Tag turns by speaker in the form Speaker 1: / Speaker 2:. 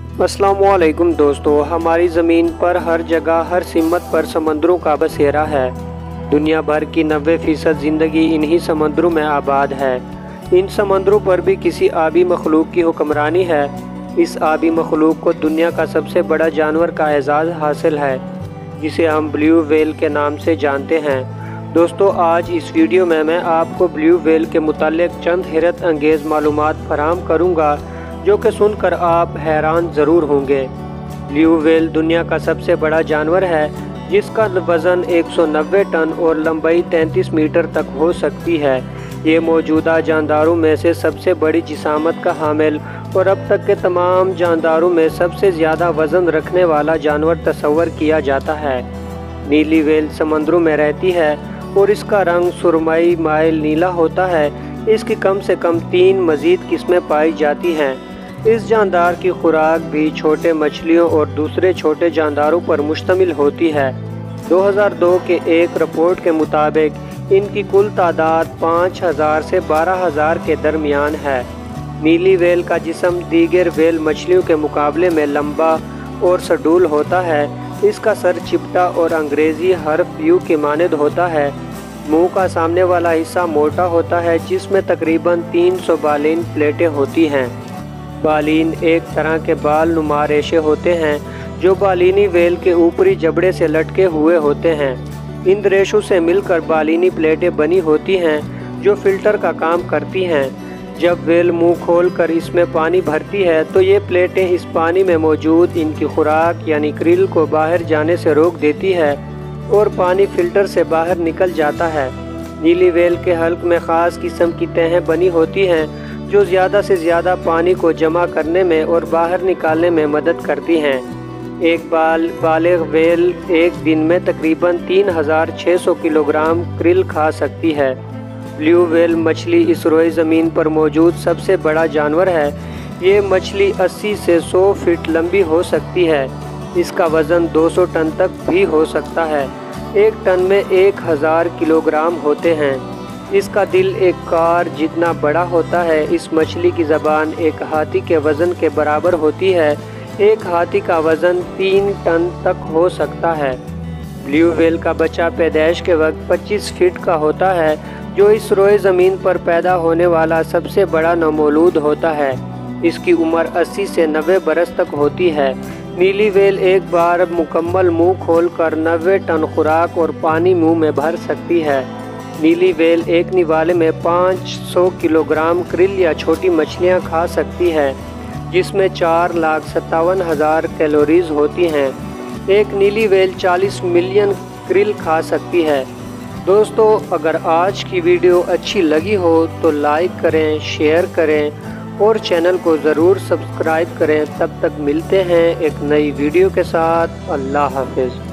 Speaker 1: अस्सलामुअलैकुम दोस्तों, हमारी ज़मीन पर हर जगह हर सिमत पर समंदरों का बसेरा है। दुनिया भर की 90% ज़िंदगी इन्हीं समंदरों में आबाद है। इन समंदरों पर भी किसी आबी मखलूक की हुक्मरानी है। इस आबी मखलूक को दुनिया का सबसे बड़ा जानवर का एजाज़ हासिल है, जिसे हम ब्लू व्हेल के नाम से जानते हैं। दोस्तों, आज इस वीडियो में मैं आपको ब्लू व्हेल के मुतालिक चंद हैरत अंगेज़ मालूमात फराहम करूँगा, जो कि सुनकर आप हैरान ज़रूर होंगे। ब्लू व्हेल दुनिया का सबसे बड़ा जानवर है, जिसका वज़न 190 टन और लंबाई 33 मीटर तक हो सकती है। ये मौजूदा जानदारों में से सबसे बड़ी जिसामत का हामिल और अब तक के तमाम जानदारों में सबसे ज़्यादा वज़न रखने वाला जानवर तस्वर किया जाता है। नीली व्हेल समंदरों में रहती है और इसका रंग सुरमई माइल नीला होता है। इसकी कम से कम 3 मज़ीद किस्में पाई जाती हैं। इस जानदार की खुराक भी छोटे मछलियों और दूसरे छोटे जानदारों पर मुश्तमिल होती है। 2002 के एक रिपोर्ट के मुताबिक इनकी कुल तादाद 5000 से 12000 के दरमियान है। नीली व्हेल का जिस्म दीगर व्हेल मछलियों के मुकाबले में लंबा और सडूल होता है। इसका सर चिपटा और अंग्रेज़ी हर्फ यू के मानद होता है। मुंह का सामने वाला हिस्सा मोटा होता है, जिसमें तकरीबन 300 बालीन प्लेटें होती हैं। बालीन एक तरह के बाल नुमा रेशे होते हैं, जो बालीनी व्हेल के ऊपरी जबड़े से लटके हुए होते हैं। इन रेशों से मिलकर बालीनी प्लेटें बनी होती हैं, जो फिल्टर का काम करती हैं। जब व्हेल मुंह खोलकर इसमें पानी भरती है, तो ये प्लेटें इस पानी में मौजूद इनकी खुराक यानी क्रिल को बाहर जाने से रोक देती है और पानी फिल्टर से बाहर निकल जाता है। नीली व्हेल के हल्क में ख़ास किस्म की तहें बनी होती हैं, जो ज़्यादा से ज़्यादा पानी को जमा करने में और बाहर निकालने में मदद करती हैं। एक बालिग व्हेल एक दिन में तकरीबन 3600 किलोग्राम क्रिल खा सकती है। ब्लू व्हेल मछली इस रोए ज़मीन पर मौजूद सबसे बड़ा जानवर है। ये मछली 80 से 100 फीट लंबी हो सकती है। इसका वज़न 200 टन तक भी हो सकता है। एक टन में 1000 किलोग्राम होते हैं। इसका दिल एक कार जितना बड़ा होता है। इस मछली की ज़बान एक हाथी के वज़न के बराबर होती है। एक हाथी का वज़न 3 टन तक हो सकता है। ब्लू व्हेल का बच्चा पैदाइश के वक्त 25 फीट का होता है, जो इस रोए ज़मीन पर पैदा होने वाला सबसे बड़ा नवमौलूद होता है। इसकी उम्र 80 से 90 बरस तक होती है। नीली व्हेल एक बार मुकम्मल मुंह खोलकर 90 टन खुराक और पानी मुंह में भर सकती है। नीली व्हेल एक निवाले में 500 किलोग्राम क्रिल या छोटी मछलियां खा सकती है, जिसमें 4,57,000 कैलोरीज होती हैं। एक नीली व्हेल 40 मिलियन क्रिल खा सकती है। दोस्तों, अगर आज की वीडियो अच्छी लगी हो तो लाइक करें, शेयर करें और चैनल को ज़रूर सब्सक्राइब करें। तब तक मिलते हैं एक नई वीडियो के साथ। अल्लाह हाफ़िज़।